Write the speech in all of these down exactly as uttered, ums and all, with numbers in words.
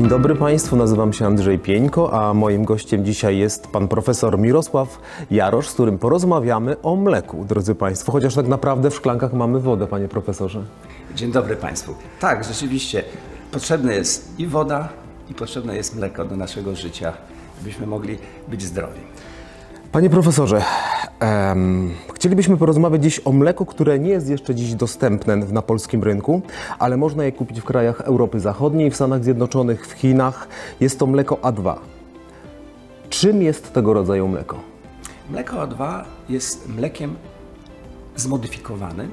dobry Państwu, nazywam się Andrzej Pieńko, a moim gościem dzisiaj jest pan profesor Mirosław Jarosz, z którym porozmawiamy o mleku, drodzy Państwo. Chociaż tak naprawdę w szklankach mamy wodę, panie profesorze. Dzień dobry Państwu. Tak, rzeczywiście potrzebna jest i woda, i potrzebne jest mleko do naszego życia, byśmy mogli być zdrowi. Panie profesorze, um, chcielibyśmy porozmawiać dziś o mleku, które nie jest jeszcze dziś dostępne na polskim rynku, ale można je kupić w krajach Europy Zachodniej, w Stanach Zjednoczonych, w Chinach. Jest to mleko A dwa. Czym jest tego rodzaju mleko? Mleko A dwa jest mlekiem zmodyfikowanym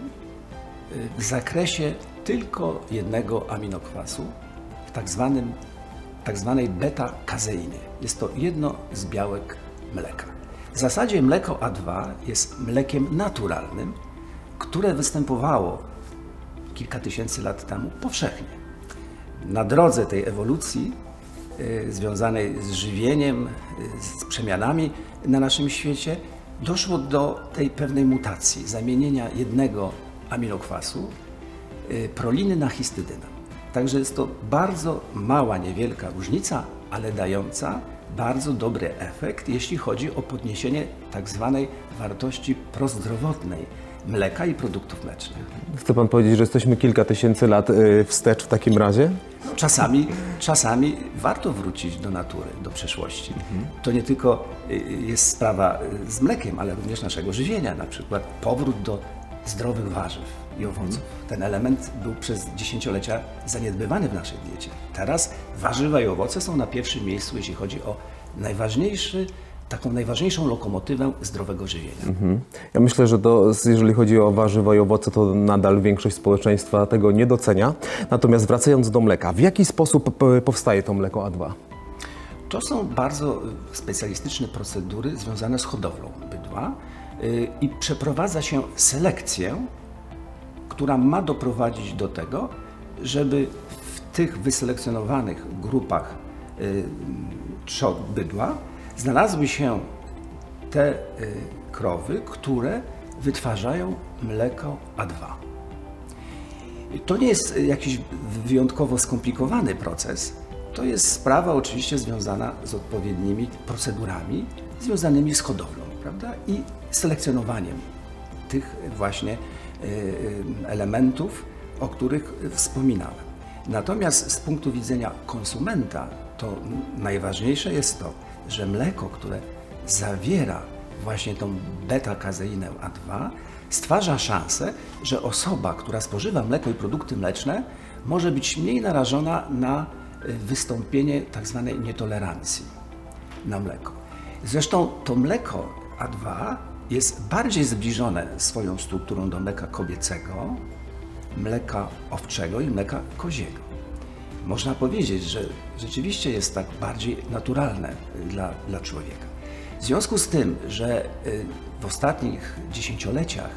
w zakresie tylko jednego aminokwasu, w tak zwanym, tak zwanej beta-kazeiny. Jest to jedno z białek mleka. W zasadzie mleko A dwa jest mlekiem naturalnym, które występowało kilka tysięcy lat temu powszechnie. Na drodze tej ewolucji y, związanej z żywieniem, y, z przemianami na naszym świecie doszło do tej pewnej mutacji, zamienienia jednego aminokwasu, y, proliny na histydynę. Także jest to bardzo mała, niewielka różnica, ale dająca bardzo dobry efekt, jeśli chodzi o podniesienie tak zwanej wartości prozdrowotnej mleka i produktów mlecznych. Chce pan powiedzieć, że jesteśmy kilka tysięcy lat wstecz w takim razie? No, czasami, czasami warto wrócić do natury, do przeszłości. Mhm. To nie tylko jest sprawa z mlekiem, ale również naszego żywienia, na przykład powrót do zdrowych warzyw i owoców. Ten element był przez dziesięciolecia zaniedbywany w naszej diecie. Teraz warzywa i owoce są na pierwszym miejscu, jeśli chodzi o najważniejszy, taką najważniejszą lokomotywę zdrowego żywienia. Mhm. Ja myślę, że to, jeżeli chodzi o warzywa i owoce, to nadal większość społeczeństwa tego nie docenia. Natomiast wracając do mleka, w jaki sposób powstaje to mleko A dwa? To są bardzo specjalistyczne procedury związane z hodowlą bydła i przeprowadza się selekcję, która ma doprowadzić do tego, żeby w tych wyselekcjonowanych grupach y, trzod bydła znalazły się te y, krowy, które wytwarzają mleko A dwa. To nie jest jakiś wyjątkowo skomplikowany proces. To jest sprawa oczywiście związana z odpowiednimi procedurami związanymi z hodowlą, prawda? I selekcjonowaniem tych właśnie elementów, o których wspominałem. Natomiast z punktu widzenia konsumenta to najważniejsze jest to, że mleko, które zawiera właśnie tą beta-kazeinę A dwa, stwarza szansę, że osoba, która spożywa mleko i produkty mleczne, może być mniej narażona na wystąpienie tak zwanej nietolerancji na mleko. Zresztą to mleko A dwa jest bardziej zbliżone swoją strukturą do mleka kobiecego, mleka owczego i mleka koziego. Można powiedzieć, że rzeczywiście jest tak bardziej naturalne dla, dla człowieka. W związku z tym, że w ostatnich dziesięcioleciach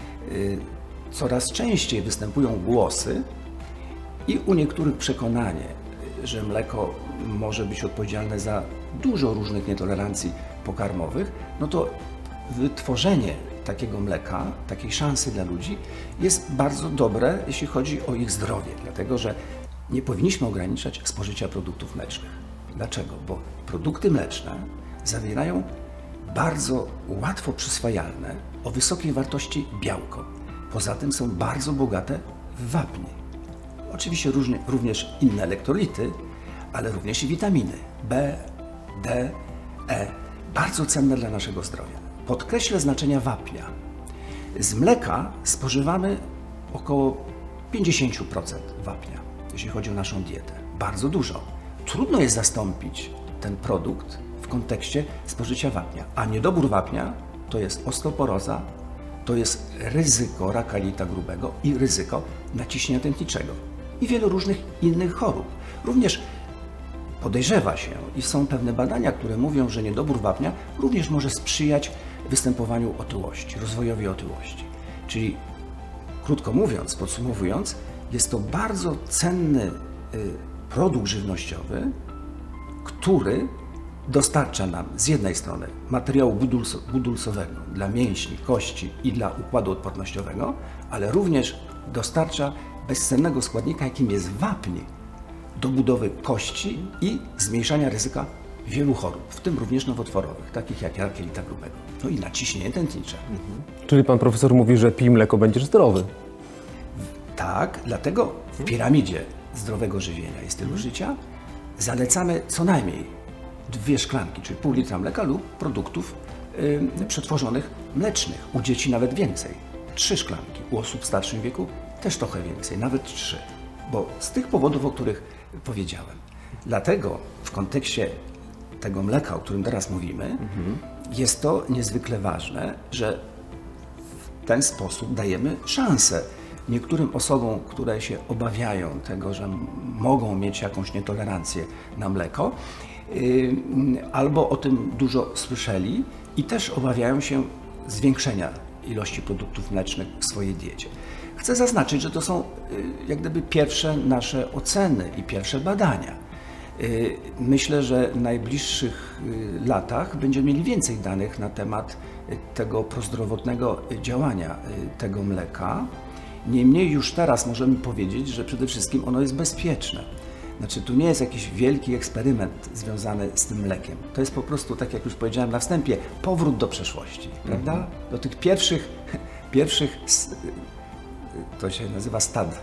coraz częściej występują głosy i u niektórych przekonanie, że mleko może być odpowiedzialne za dużo różnych nietolerancji pokarmowych, no to wytworzenie takiego mleka, takiej szansy dla ludzi jest bardzo dobre, jeśli chodzi o ich zdrowie, dlatego że nie powinniśmy ograniczać spożycia produktów mlecznych. Dlaczego? Bo produkty mleczne zawierają bardzo łatwo przyswajalne, o wysokiej wartości białko. Poza tym są bardzo bogate w wapń. Oczywiście różnie, również inne elektrolity, ale również i witaminy B, D, E, bardzo cenne dla naszego zdrowia. Podkreślę znaczenia wapnia. Z mleka spożywamy około pięćdziesiąt procent wapnia, jeśli chodzi o naszą dietę. Bardzo dużo. Trudno jest zastąpić ten produkt w kontekście spożycia wapnia. A niedobór wapnia to jest osteoporoza, to jest ryzyko raka jelita grubego i ryzyko naciśnienia tętniczego i wielu różnych innych chorób. Również podejrzewa się i są pewne badania, które mówią, że niedobór wapnia również może sprzyjać występowaniu otyłości, rozwojowi otyłości. Czyli krótko mówiąc, podsumowując, jest to bardzo cenny produkt żywnościowy, który dostarcza nam z jednej strony materiału budulcowego dla mięśni, kości i dla układu odpornościowego, ale również dostarcza bezcennego składnika, jakim jest wapń, dobudowy kości i zmniejszania ryzyka wielu chorób, w tym również nowotworowych, takich jak rak jelita grubego, no i naciśnienie tętnicze. Czyli pan profesor mówi, że pij mleko, będziesz zdrowy. Tak, dlatego w piramidzie zdrowego żywienia i stylu życia zalecamy co najmniej dwie szklanki, czyli pół litra mleka lub produktów y, przetworzonych mlecznych. U dzieci nawet więcej. Trzy szklanki. U osób w starszym wieku też trochę więcej, nawet trzy. Bo z tych powodów, o których powiedziałem. Dlatego w kontekście tego mleka, o którym teraz mówimy, mhm. jest to niezwykle ważne, że w ten sposób dajemy szansę niektórym osobom, które się obawiają tego, że mogą mieć jakąś nietolerancję na mleko, yy, albo o tym dużo słyszeli i też obawiają się zwiększenia ilości produktów mlecznych w swojej diecie. Chcę zaznaczyć, że to są yy, jak gdyby pierwsze nasze oceny i pierwsze badania. Yy, myślę, że w najbliższych yy, latach będziemy mieli więcej danych na temat yy, tego prozdrowotnego działania yy, tego mleka. Niemniej już teraz możemy powiedzieć, że przede wszystkim ono jest bezpieczne. Znaczy, tu nie jest jakiś wielki eksperyment związany z tym mlekiem. To jest po prostu, tak jak już powiedziałem na wstępie, powrót do przeszłości, prawda? Mhm. Do tych pierwszych, pierwszych, to się nazywa stad,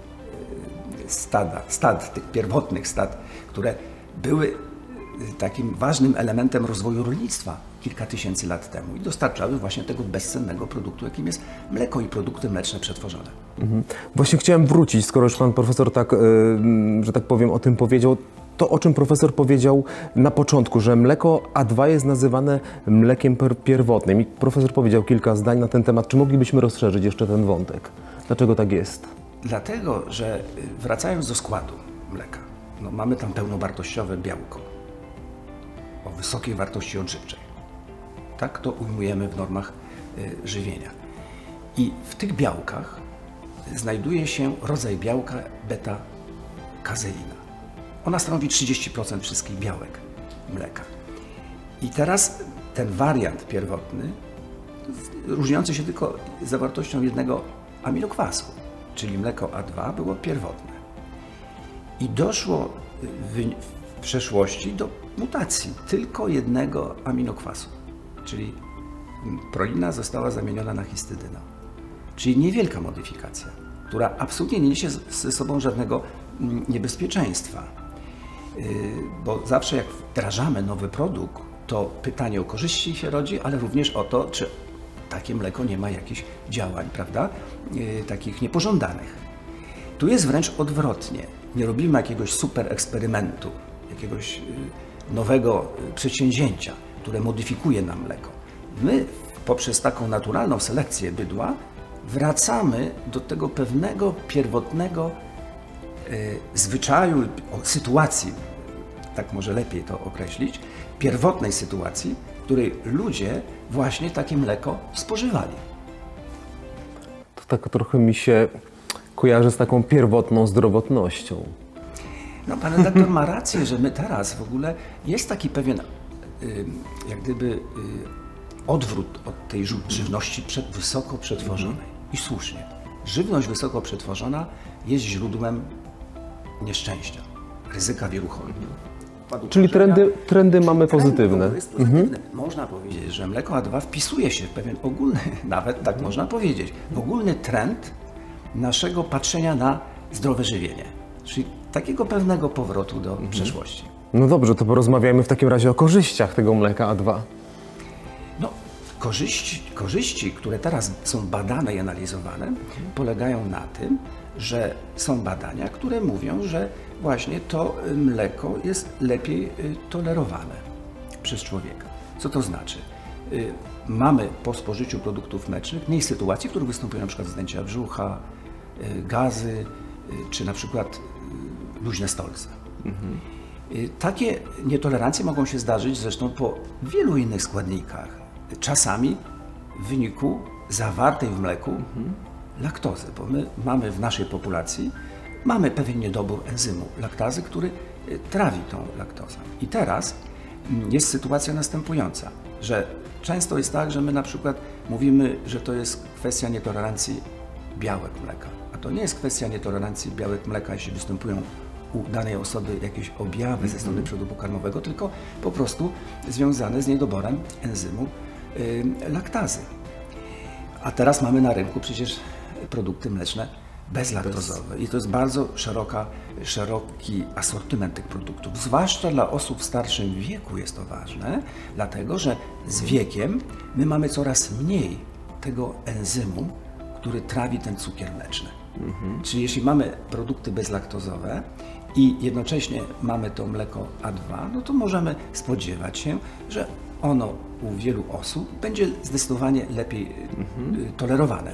stada, stad, tych pierwotnych stad, które były takim ważnym elementem rozwoju rolnictwa kilka tysięcy lat temu i dostarczały właśnie tego bezcennego produktu, jakim jest mleko i produkty mleczne przetworzone. Mhm. Właśnie chciałem wrócić, skoro już pan profesor tak, yy, że tak powiem, o tym powiedział, to o czym profesor powiedział na początku, że mleko A dwa jest nazywane mlekiem pierwotnym. I profesor powiedział kilka zdań na ten temat. Czy moglibyśmy rozszerzyć jeszcze ten wątek? Dlaczego tak jest? Dlatego, że wracając do składu mleka, no mamy tam pełnowartościowe białko o wysokiej wartości odżywczej. Tak to ujmujemy w normach y, żywienia. I w tych białkach znajduje się rodzaj białka beta-kazeina. Ona stanowi trzydzieści procent wszystkich białek mleka. I teraz ten wariant pierwotny, różniący się tylko zawartością jednego aminokwasu, czyli mleko A dwa było pierwotne. I doszło w, w przeszłości do mutacji tylko jednego aminokwasu, czyli prolina została zamieniona na histydynę. Czyli niewielka modyfikacja, która absolutnie nie niesie ze sobą żadnego niebezpieczeństwa. Bo zawsze jak wdrażamy nowy produkt, to pytanie o korzyści się rodzi, ale również o to, czy takie mleko nie ma jakichś działań, prawda, takich niepożądanych. Tu jest wręcz odwrotnie. Nie robimy jakiegoś super eksperymentu, jakiegoś nowego przedsięwzięcia, które modyfikuje nam mleko. My poprzez taką naturalną selekcję bydła wracamy do tego pewnego pierwotnego y, zwyczaju, o, sytuacji, tak może lepiej to określić, pierwotnej sytuacji, w której ludzie właśnie takie mleko spożywali. To tak trochę mi się kojarzy z taką pierwotną zdrowotnością. No, pan redaktor ma rację, że my teraz w ogóle jest taki pewien, y, jak gdyby, y, odwrót od tej żywności przed, wysoko przetworzonej. I słusznie. Żywność wysoko przetworzona jest źródłem nieszczęścia, ryzyka wielu chorób. Czyli trendy, trendy mamy pozytywne. Jest pozytywne. Mhm. Można powiedzieć, że mleko A dwa wpisuje się w pewien ogólny, nawet tak można powiedzieć, w ogólny trend naszego patrzenia na zdrowe żywienie. Czyli takiego pewnego powrotu do mhm. przeszłości. No dobrze, to porozmawiajmy w takim razie o korzyściach tego mleka A dwa. No, korzyści, korzyści, które teraz są badane i analizowane, polegają na tym, że są badania, które mówią, że właśnie to mleko jest lepiej tolerowane przez człowieka. Co to znaczy? Mamy po spożyciu produktów mlecznych mniej sytuacji, w których występują na przykład wzdęcia brzucha, gazy, czy na przykład luźne stolce. Mhm. Takie nietolerancje mogą się zdarzyć zresztą po wielu innych składnikach. Czasami w wyniku zawartej w mleku mhm. laktozy, bo my mamy w naszej populacji mamy pewien niedobór enzymu laktazy, który trawi tą laktozę. I teraz jest sytuacja następująca, że często jest tak, że my na przykład mówimy, że to jest kwestia nietolerancji białek mleka, a to nie jest kwestia nietolerancji białek mleka, jeśli występują u danej osoby jakieś objawy ze strony przodu pokarmowego, tylko po prostu związane z niedoborem enzymu y, laktazy. A teraz mamy na rynku przecież produkty mleczne bezlaktozowe i to jest bardzo szeroka, szeroki asortyment tych produktów. Zwłaszcza dla osób w starszym wieku jest to ważne, dlatego że z wiekiem my mamy coraz mniej tego enzymu, który trawi ten cukier mleczny. Mhm. Czyli jeśli mamy produkty bezlaktozowe i jednocześnie mamy to mleko A dwa, no to możemy spodziewać się, że ono u wielu osób będzie zdecydowanie lepiej mhm. tolerowane.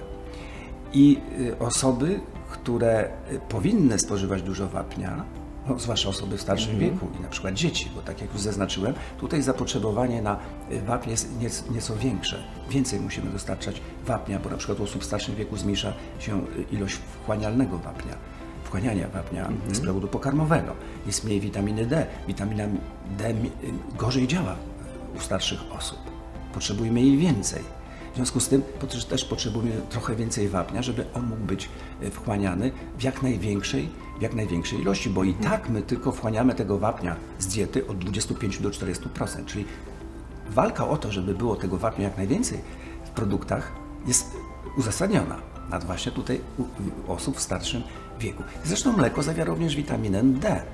I osoby, które powinny spożywać dużo wapnia, no, zwłaszcza osoby w starszym mhm. wieku i na przykład dzieci, bo tak jak już zaznaczyłem, tutaj zapotrzebowanie na wapń jest nieco większe. Więcej musimy dostarczać wapnia, bo na przykład u osób w starszym wieku zmniejsza się ilość wchłanialnego wapnia, wchłaniania wapnia mhm. z przewodu pokarmowego. Jest mniej witaminy D. Witamina D gorzej działa u starszych osób. Potrzebujemy jej więcej. W związku z tym też potrzebujemy trochę więcej wapnia, żeby on mógł być wchłaniany w jak największej, w jak największej ilości, bo i tak my tylko wchłaniamy tego wapnia z diety od dwudziestu pięciu do czterdziestu procent, czyli walka o to, żeby było tego wapnia jak najwięcej w produktach jest uzasadniona, nad właśnie tutaj u, u osób w starszym wieku. Zresztą mleko zawiera również witaminę D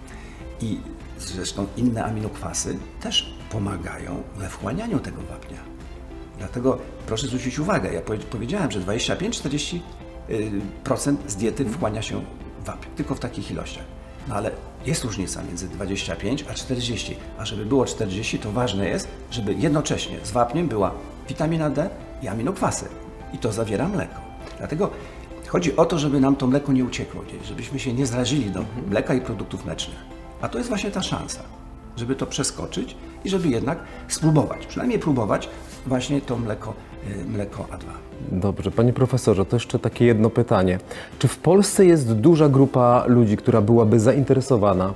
i zresztą inne aminokwasy też pomagają we wchłanianiu tego wapnia. Dlatego proszę zwrócić uwagę, ja powiedziałem, że dwadzieścia pięć do czterdziestu procent z diety wchłania się wapń, tylko w takich ilościach. No ale jest różnica między dwudziestoma pięcioma a czterdziestu, a żeby było czterdzieści, to ważne jest, żeby jednocześnie z wapniem była witamina D i aminokwasy. I to zawiera mleko. Dlatego chodzi o to, żeby nam to mleko nie uciekło gdzieś, żebyśmy się nie zrażyli do mleka i produktów mlecznych. A to jest właśnie ta szansa, żeby to przeskoczyć i żeby jednak spróbować, przynajmniej próbować właśnie to mleko, mleko A dwa. Dobrze, panie profesorze, to jeszcze takie jedno pytanie. Czy w Polsce jest duża grupa ludzi, która byłaby zainteresowana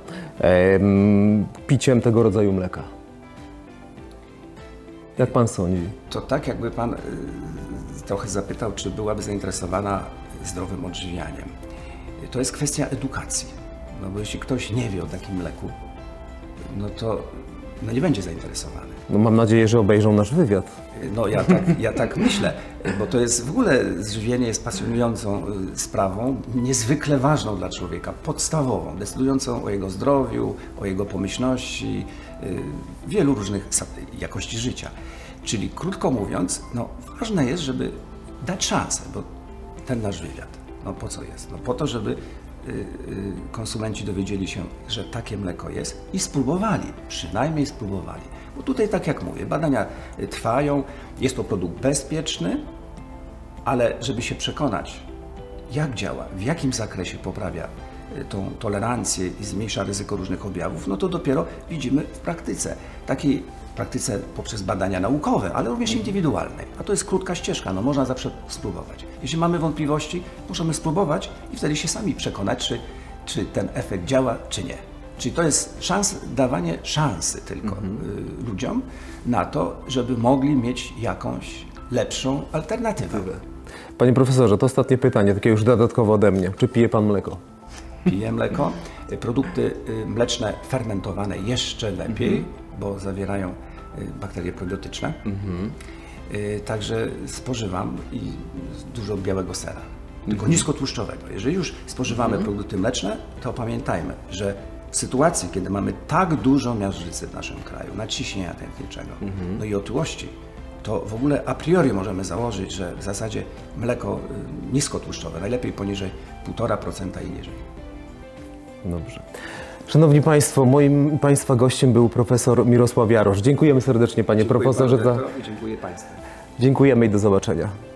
em, piciem tego rodzaju mleka? Jak pan sądzi? To tak, jakby pan y, trochę zapytał, czy byłaby zainteresowana zdrowym odżywianiem. To jest kwestia edukacji. No bo jeśli ktoś nie wie o takim mleku, no to no nie będzie zainteresowany. No mam nadzieję, że obejrzą nasz wywiad. No ja tak, ja tak myślę, bo to jest w ogóle żywienie jest pasjonującą sprawą, niezwykle ważną dla człowieka, podstawową, decydującą o jego zdrowiu, o jego pomyślności, wielu różnych jakości życia. Czyli krótko mówiąc, no ważne jest, żeby dać szansę, bo ten nasz wywiad, no po co jest? No po to, żeby konsumenci dowiedzieli się, że takie mleko jest i spróbowali, przynajmniej spróbowali. Bo tutaj, tak jak mówię, badania trwają, jest to produkt bezpieczny, ale żeby się przekonać, jak działa, w jakim zakresie poprawia tą tolerancję i zmniejsza ryzyko różnych objawów, no to dopiero widzimy w praktyce. Takiej praktyce poprzez badania naukowe, ale również indywidualnej. A to jest krótka ścieżka, no można zawsze spróbować. Jeśli mamy wątpliwości, możemy spróbować i wtedy się sami przekonać, czy, czy ten efekt działa, czy nie. Czyli to jest szans, dawanie szansy tylko mhm. y, ludziom na to, żeby mogli mieć jakąś lepszą alternatywę. Panie profesorze, to ostatnie pytanie, takie już dodatkowo ode mnie. Czy pije pan mleko? Piję mleko. Produkty mleczne fermentowane jeszcze lepiej, mhm. bo zawierają bakterie probiotyczne. Mhm. Także spożywam i dużo białego sera, tylko mhm. niskotłuszczowego. Jeżeli już spożywamy mhm. produkty mleczne, to pamiętajmy, że w sytuacji, kiedy mamy tak dużo miażdżycy w naszym kraju, nadciśnienia tętniczego, mhm. no i otyłości, to w ogóle a priori możemy założyć, że w zasadzie mleko niskotłuszczowe, najlepiej poniżej półtora procenta i niżej. Dobrze. Szanowni Państwo, moim Państwa gościem był profesor Mirosław Jarosz. Dziękujemy serdecznie, panie Dziękuję profesorze. Bardzo, za... Dziękuję Państwu. Dziękujemy i do zobaczenia.